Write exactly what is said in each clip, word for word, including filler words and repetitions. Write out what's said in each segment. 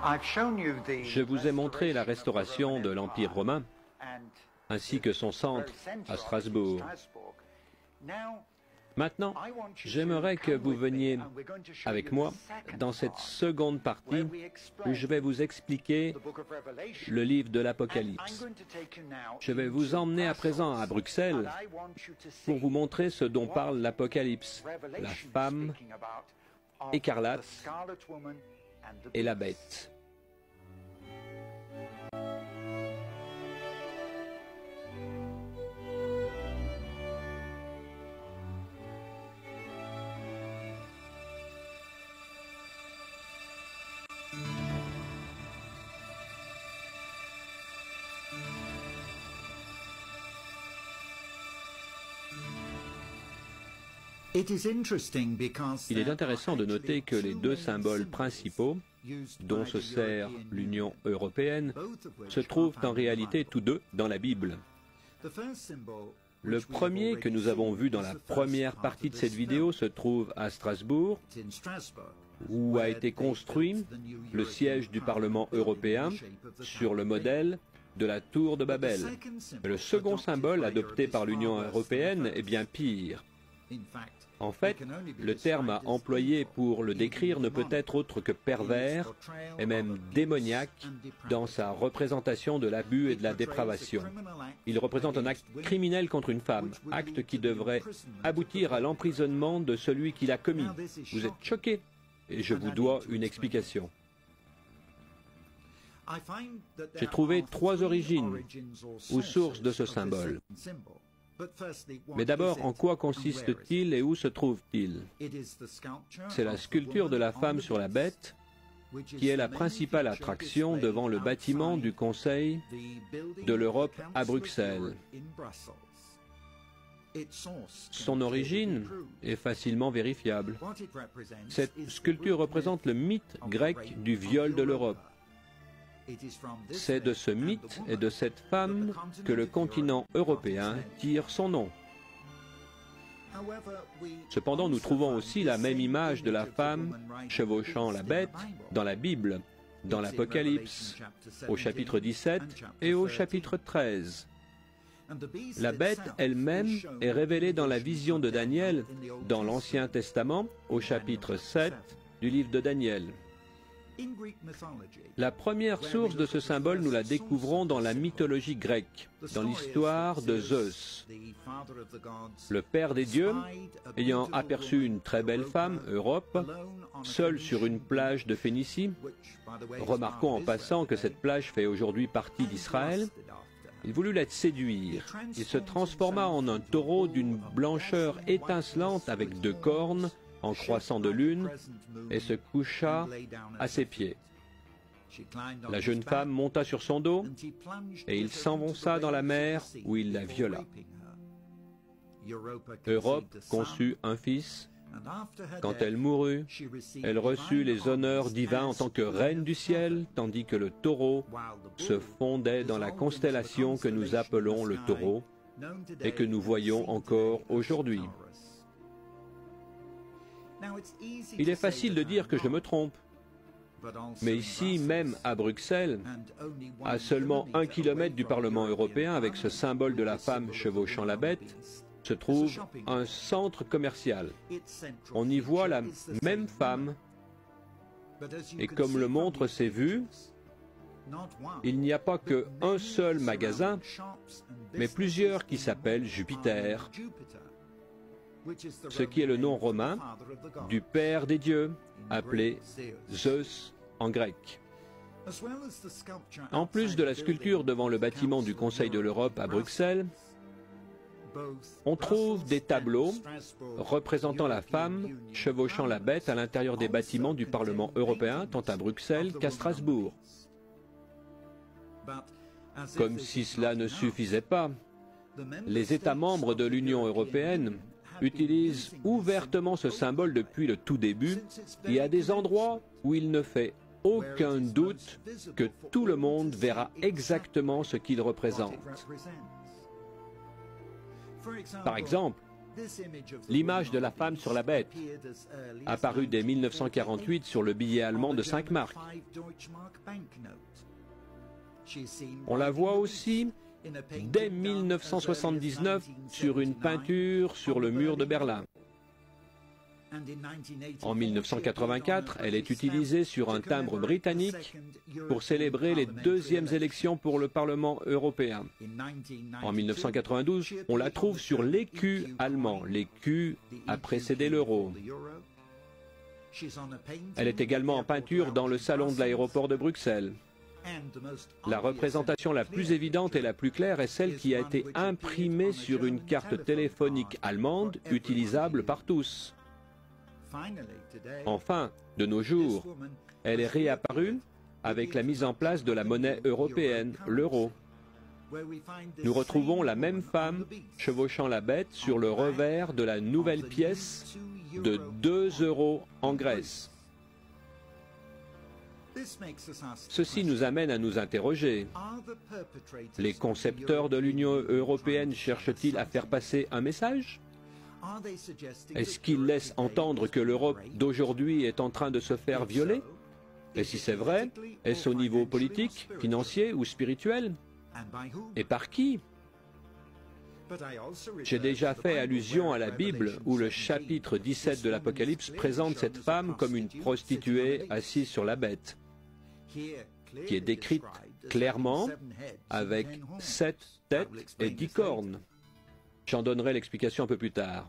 Je vous ai montré la restauration de l'Empire romain, ainsi que son centre à Strasbourg. Maintenant, j'aimerais que vous veniez avec moi dans cette seconde partie où je vais vous expliquer le livre de l'Apocalypse. Je vais vous emmener à présent à Bruxelles pour vous montrer ce dont parle l'Apocalypse, la femme écarlate et la bête. Il est intéressant de noter que les deux symboles principaux dont se sert l'Union européenne se trouvent en réalité tous deux dans la Bible. Le premier que nous avons vu dans la première partie de cette vidéo se trouve à Strasbourg, où a été construit le siège du Parlement européen sur le modèle de la tour de Babel. Mais le second symbole adopté par l'Union européenne est bien pire. En fait, le terme employé pour le décrire ne peut être autre que pervers et même démoniaque dans sa représentation de l'abus et de la dépravation. Il représente un acte criminel contre une femme, acte qui devrait aboutir à l'emprisonnement de celui qui l'a commis. Vous êtes choqués et je vous dois une explication. J'ai trouvé trois origines ou sources de ce symbole. Mais d'abord, en quoi consiste-t-il et où se trouve-t-il? C'est la sculpture de la femme sur la bête qui est la principale attraction devant le bâtiment du Conseil de l'Europe à Bruxelles. Son origine est facilement vérifiable. Cette sculpture représente le mythe grec du viol de l'Europe. C'est de ce mythe et de cette femme que le continent européen tire son nom. Cependant, nous trouvons aussi la même image de la femme chevauchant la bête dans la Bible, dans l'Apocalypse, au chapitre dix-sept et au chapitre treize. La bête elle-même est révélée dans la vision de Daniel, dans l'Ancien Testament, au chapitre sept du livre de Daniel. La première source de ce symbole, nous la découvrons dans la mythologie grecque, dans l'histoire de Zeus. Le père des dieux, ayant aperçu une très belle femme, Europe, seule sur une plage de Phénicie, remarquons en passant que cette plage fait aujourd'hui partie d'Israël, il voulut la séduire. Il se transforma en un taureau d'une blancheur étincelante avec deux cornes, en croissant de lune, et se coucha à ses pieds. La jeune femme monta sur son dos, et il s'enfonça dans la mer, où il la viola. Europe conçut un fils. Quand elle mourut, elle reçut les honneurs divins en tant que reine du ciel, tandis que le taureau se fondait dans la constellation que nous appelons le taureau, et que nous voyons encore aujourd'hui. Il est facile de dire que je me trompe, mais ici, même à Bruxelles, à seulement un kilomètre du Parlement européen, avec ce symbole de la femme chevauchant la bête, se trouve un centre commercial. On y voit la même femme, et comme le montrent ces vues, il n'y a pas qu'un seul magasin, mais plusieurs qui s'appellent Jupiter, ce qui est le nom romain du père des dieux, appelé Zeus en grec. En plus de la sculpture devant le bâtiment du Conseil de l'Europe à Bruxelles, on trouve des tableaux représentant la femme chevauchant la bête à l'intérieur des bâtiments du Parlement européen, tant à Bruxelles qu'à Strasbourg. Comme si cela ne suffisait pas, les États membres de l'Union européenne utilisent ouvertement ce symbole depuis le tout début et à des endroits où il ne fait aucun doute que tout le monde verra exactement ce qu'il représente. Par exemple, L'image de la femme sur la bête, apparue dès mille neuf cent quarante-huit sur le billet allemand de cinq marks. On la voit aussi dès mille neuf cent soixante-dix-neuf sur une peinture sur le mur de Berlin. En mille neuf cent quatre-vingt-quatre, elle est utilisée sur un timbre britannique pour célébrer les deuxièmes élections pour le Parlement européen. En mille neuf cent quatre-vingt-douze, on la trouve sur l'écu allemand. L'écu a précédé l'euro. Elle est également en peinture dans le salon de l'aéroport de Bruxelles. La représentation la plus évidente et la plus claire est celle qui a été imprimée sur une carte téléphonique allemande utilisable par tous. Enfin, de nos jours, elle est réapparue avec la mise en place de la monnaie européenne, l'euro. Nous retrouvons la même femme chevauchant la bête sur le revers de la nouvelle pièce de deux euros en Grèce. Ceci nous amène à nous interroger. Les concepteurs de l'Union européenne cherchent-ils à faire passer un message ? Est-ce qu'ils laissent entendre que l'Europe d'aujourd'hui est en train de se faire violer? Et si c'est vrai, est-ce au niveau politique, financier ou spirituel? Et par qui? J'ai déjà fait allusion à la Bible où le chapitre dix-sept de l'Apocalypse présente cette femme comme une prostituée assise sur la bête, qui est décrite clairement avec sept têtes et dix cornes. J'en donnerai l'explication un peu plus tard.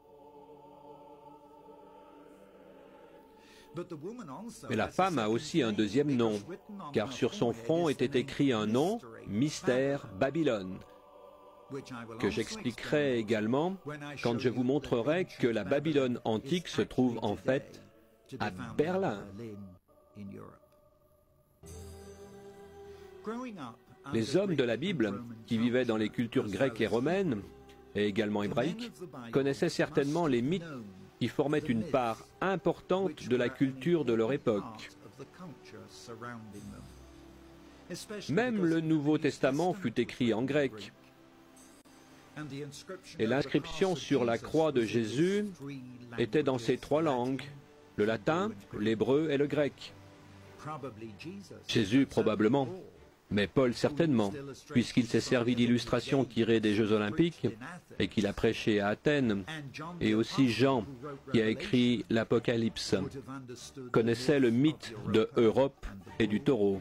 Mais la femme a aussi un deuxième nom, car sur son front était écrit un nom, Mystère Babylone, que j'expliquerai également quand je vous montrerai que la Babylone antique se trouve en fait à Berlin. Les hommes de la Bible, qui vivaient dans les cultures grecques et romaines, et également hébraïques, connaissaient certainement les mythes qui formaient une part importante de la culture de leur époque. Même le Nouveau Testament fut écrit en grec. Et l'inscription sur la croix de Jésus était dans ces trois langues, le latin, l'hébreu et le grec. Jésus probablement, mais Paul certainement, puisqu'il s'est servi d'illustrations tirées des Jeux olympiques et qu'il a prêché à Athènes, et aussi Jean, qui a écrit l'Apocalypse, connaissait le mythe de Europe et du taureau.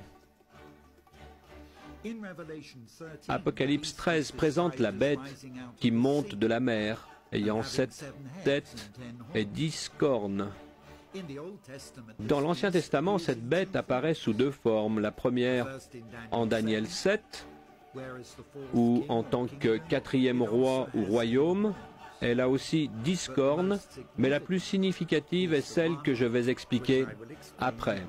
Apocalypse treize présente la bête qui monte de la mer, ayant sept têtes et dix cornes. Dans l'Ancien Testament, cette bête apparaît sous deux formes. La première en Daniel sept, où en tant que quatrième roi ou royaume, elle a aussi dix cornes, mais la plus significative est celle que je vais expliquer après.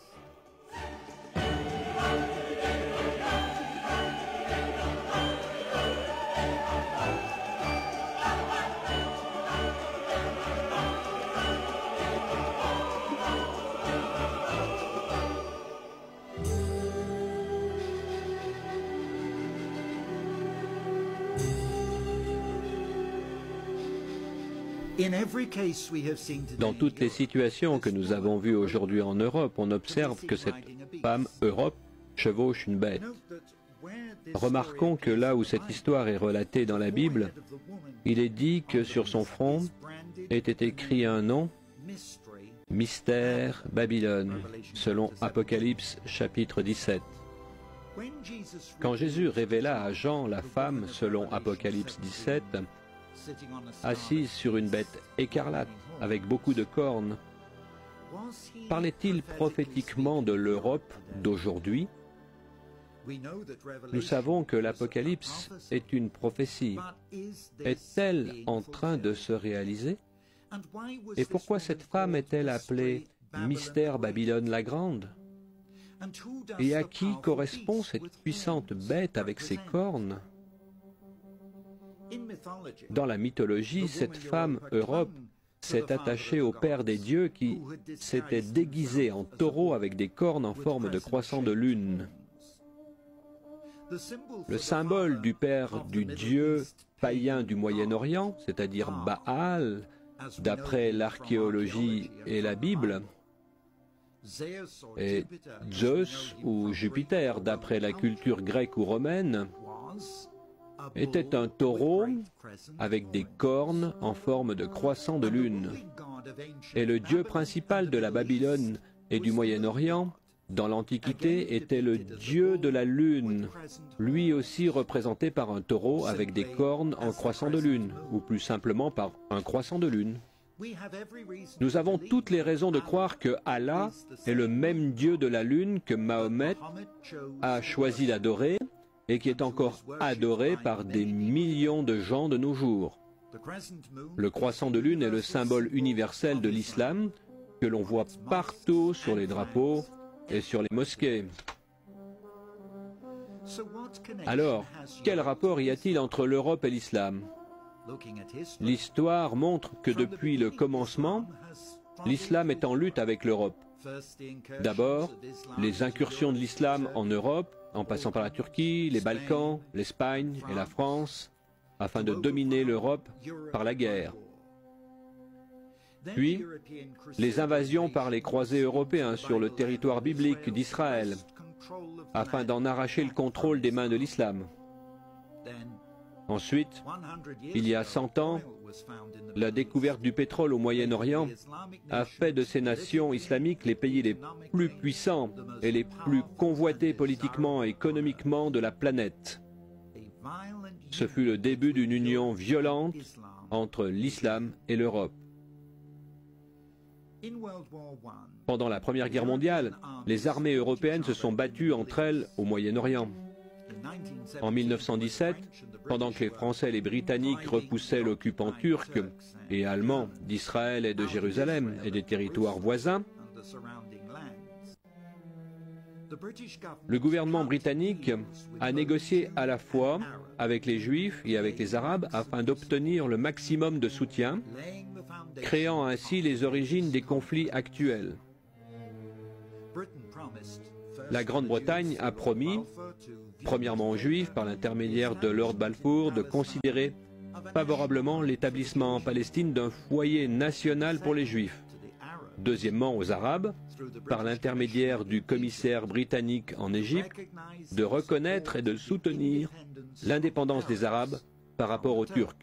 Dans toutes les situations que nous avons vues aujourd'hui en Europe, on observe que cette femme Europe chevauche une bête. Remarquons que là où cette histoire est relatée dans la Bible, il est dit que sur son front était écrit un nom, Mystère Babylone, selon Apocalypse chapitre dix-sept. Quand Jésus révéla à Jean la femme, selon Apocalypse dix-sept, assise sur une bête écarlate avec beaucoup de cornes, parlait-il prophétiquement de l'Europe d'aujourd'hui? Nous savons que l'Apocalypse est une prophétie. Est-elle en train de se réaliser? Et pourquoi cette femme est-elle appelée Mystère Babylone la Grande? Et à qui correspond cette puissante bête avec ses cornes? Dans la mythologie, cette femme Europe s'est attachée au Père des dieux qui s'était déguisé en taureau avec des cornes en forme de croissant de lune. Le symbole du père du dieu païen du Moyen-Orient, c'est-à-dire Baal, d'après l'archéologie et la Bible, et Zeus ou Jupiter, d'après la culture grecque ou romaine, était un taureau avec des cornes en forme de croissant de lune. Et le dieu principal de la Babylone et du Moyen-Orient, dans l'Antiquité, était le dieu de la lune, lui aussi représenté par un taureau avec des cornes en croissant de lune, ou plus simplement par un croissant de lune. Nous avons toutes les raisons de croire que Allah est le même Dieu de la lune que Mahomet a choisi d'adorer et qui est encore adoré par des millions de gens de nos jours. Le croissant de lune est le symbole universel de l'islam que l'on voit partout sur les drapeaux et sur les mosquées. Alors, quel rapport y a-t-il entre l'Europe et l'islam ? L'histoire montre que depuis le commencement, l'islam est en lutte avec l'Europe. D'abord, les incursions de l'islam en Europe, en passant par la Turquie, les Balkans, l'Espagne et la France, afin de dominer l'Europe par la guerre. Puis, les invasions par les croisés européens sur le territoire biblique d'Israël, afin d'en arracher le contrôle des mains de l'islam. Ensuite, il y a cent ans, la découverte du pétrole au Moyen-Orient a fait de ces nations islamiques les pays les plus puissants et les plus convoités politiquement et économiquement de la planète. Ce fut le début d'une union violente entre l'islam et l'Europe. Pendant la Première Guerre mondiale, les armées européennes se sont battues entre elles au Moyen-Orient. En mille neuf cent dix-sept, pendant que les Français et les Britanniques repoussaient l'occupant turc et allemand d'Israël et de Jérusalem et des territoires voisins, le gouvernement britannique a négocié à la fois avec les Juifs et avec les Arabes afin d'obtenir le maximum de soutien, créant ainsi les origines des conflits actuels. La Grande-Bretagne a promis, premièrement aux Juifs, par l'intermédiaire de Lord Balfour, de considérer favorablement l'établissement en Palestine d'un foyer national pour les Juifs. Deuxièmement aux Arabes, par l'intermédiaire du commissaire britannique en Égypte, de reconnaître et de soutenir l'indépendance des Arabes par rapport aux Turcs.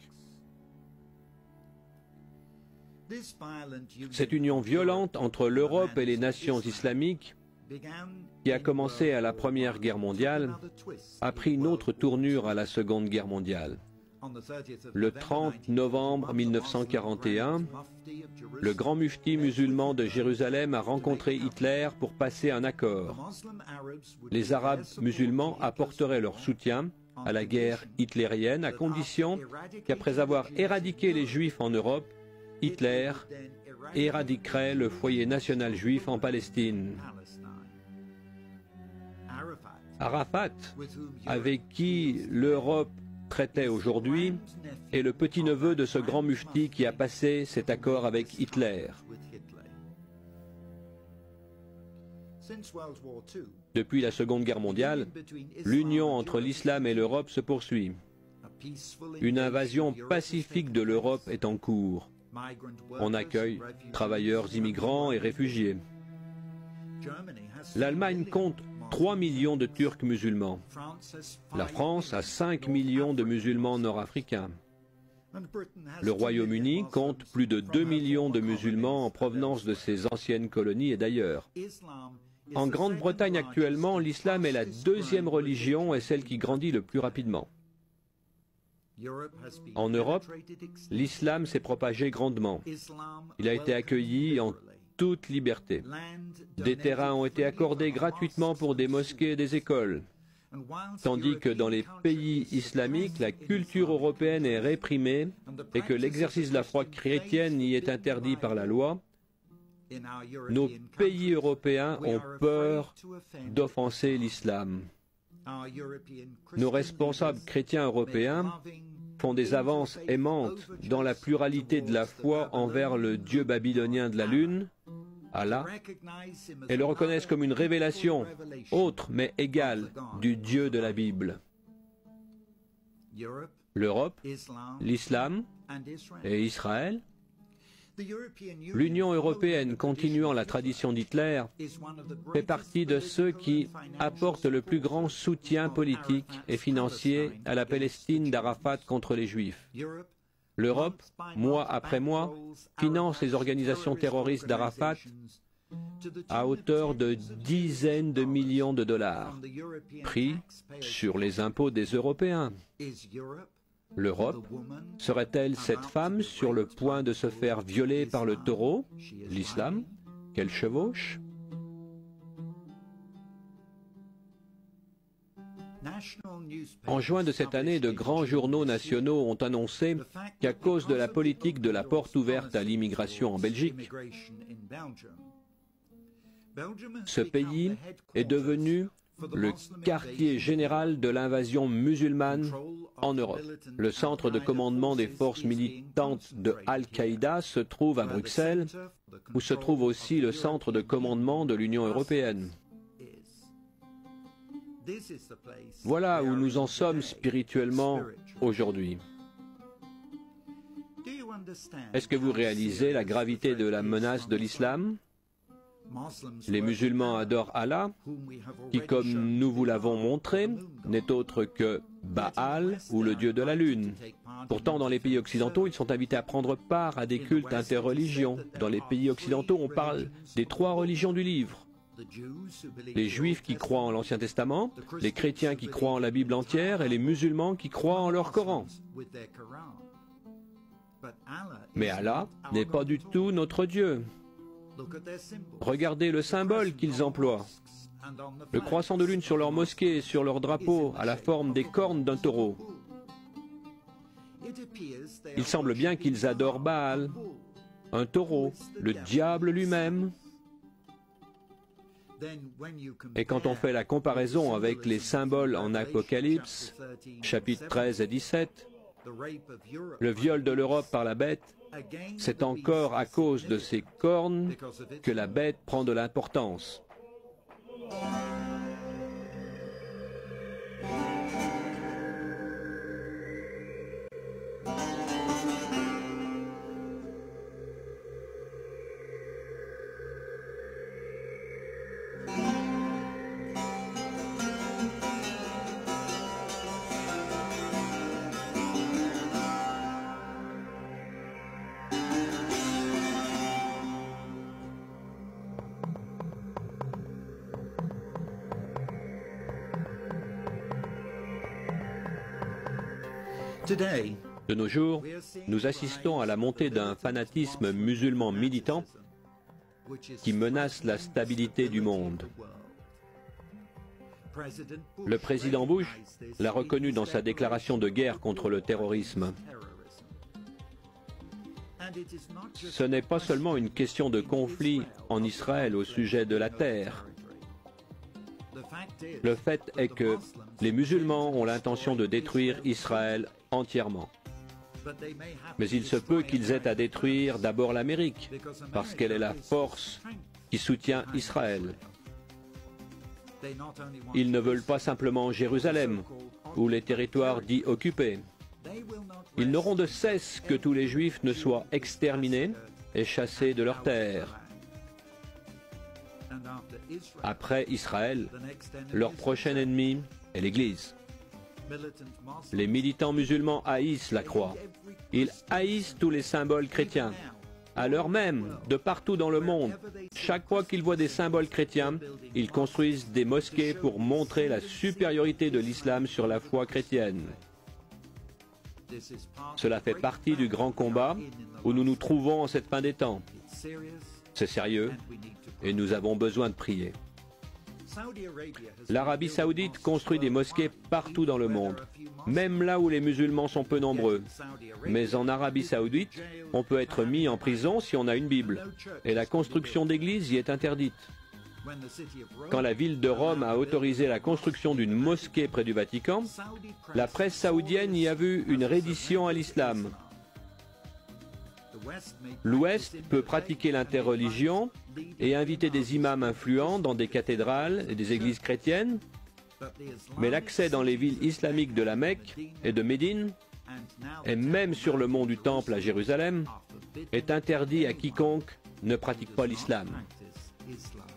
Cette union violente entre l'Europe et les nations islamiques, qui a commencé à la Première Guerre mondiale, a pris une autre tournure à la Seconde Guerre mondiale. Le trente novembre mille neuf cent quarante et un, le grand mufti musulman de Jérusalem a rencontré Hitler pour passer un accord. Les Arabes musulmans apporteraient leur soutien à la guerre hitlérienne à condition qu'après avoir éradiqué les Juifs en Europe, Hitler éradiquerait le foyer national juif en Palestine. Arafat, avec qui l'Europe traitait aujourd'hui, est le petit-neveu de ce grand mufti qui a passé cet accord avec Hitler. Depuis la Seconde Guerre mondiale, l'union entre l'islam et l'Europe se poursuit. Une invasion pacifique de l'Europe est en cours. On accueille travailleurs immigrants et réfugiés. L'Allemagne compte trois millions de Turcs musulmans. La France a cinq millions de musulmans nord-africains. Le Royaume-Uni compte plus de deux millions de musulmans en provenance de ses anciennes colonies et d'ailleurs. En Grande-Bretagne actuellement, l'islam est la deuxième religion et celle qui grandit le plus rapidement. En Europe, l'islam s'est propagé grandement. Il a été accueilli en toute liberté. Des terrains ont été accordés gratuitement pour des mosquées et des écoles. Tandis que dans les pays islamiques, la culture européenne est réprimée et que l'exercice de la foi chrétienne y est interdit par la loi, nos pays européens ont peur d'offenser l'islam. Nos responsables chrétiens européens font des avances aimantes dans la pluralité de la foi envers le dieu babylonien de la lune, Allah et le reconnaissent comme une révélation, autre mais égale, du Dieu de la Bible. L'Europe, l'Islam et Israël. L'Union européenne, continuant la tradition d'Hitler, fait partie de ceux qui apportent le plus grand soutien politique et financier à la Palestine d'Arafat contre les Juifs. L'Europe, mois après mois, finance les organisations terroristes d'Arafat à hauteur de dizaines de millions de dollars, pris sur les impôts des Européens. L'Europe serait-elle cette femme sur le point de se faire violer par le taureau, l'islam, qu'elle chevauche? En juin de cette année, de grands journaux nationaux ont annoncé qu'à cause de la politique de la porte ouverte à l'immigration en Belgique, ce pays est devenu le quartier général de l'invasion musulmane en Europe. Le centre de commandement des forces militantes de Al-Qaïda se trouve à Bruxelles, où se trouve aussi le centre de commandement de l'Union européenne. Voilà où nous en sommes spirituellement aujourd'hui. Est-ce que vous réalisez la gravité de la menace de l'islam? Les musulmans adorent Allah, qui, comme nous vous l'avons montré, n'est autre que Baal ou le dieu de la lune. Pourtant, dans les pays occidentaux, ils sont invités à prendre part à des cultes interreligions. Dans les pays occidentaux, on parle des trois religions du livre. Les Juifs qui croient en l'Ancien Testament, les chrétiens qui croient en la Bible entière et les musulmans qui croient en leur Coran. Mais Allah n'est pas du tout notre Dieu. Regardez le symbole qu'ils emploient. Le croissant de lune sur leur mosquée et sur leur drapeau à la forme des cornes d'un taureau. Il semble bien qu'ils adorent Baal, un taureau, le diable lui-même. Et quand on fait la comparaison avec les symboles en Apocalypse, chapitres treize et dix-sept, le viol de l'Europe par la bête, c'est encore à cause de ces cornes que la bête prend de l'importance. De nos jours, nous assistons à la montée d'un fanatisme musulman militant qui menace la stabilité du monde. Le président Bush l'a reconnu dans sa déclaration de guerre contre le terrorisme. Ce n'est pas seulement une question de conflit en Israël au sujet de la terre. Le fait est que les musulmans ont l'intention de détruire Israël entièrement. Mais il se peut qu'ils aient à détruire d'abord l'Amérique, parce qu'elle est la force qui soutient Israël. Ils ne veulent pas simplement Jérusalem, ou les territoires dits occupés. Ils n'auront de cesse que tous les Juifs ne soient exterminés et chassés de leurs terres. Après Israël, leur prochain ennemi est l'Église. Les militants musulmans haïssent la croix. Ils haïssent tous les symboles chrétiens. À l'heure même, de partout dans le monde, chaque fois qu'ils voient des symboles chrétiens, ils construisent des mosquées pour montrer la supériorité de l'islam sur la foi chrétienne. Cela fait partie du grand combat où nous nous trouvons en cette fin des temps. C'est sérieux et nous avons besoin de prier. L'Arabie saoudite construit des mosquées partout dans le monde, même là où les musulmans sont peu nombreux. Mais en Arabie saoudite, on peut être mis en prison si on a une Bible, et la construction d'églises y est interdite. Quand la ville de Rome a autorisé la construction d'une mosquée près du Vatican, la presse saoudienne y a vu une reddition à l'islam. L'Ouest peut pratiquer l'interreligion et inviter des imams influents dans des cathédrales et des églises chrétiennes, mais l'accès dans les villes islamiques de la Mecque et de Médine, et même sur le mont du Temple à Jérusalem, est interdit à quiconque ne pratique pas l'islam.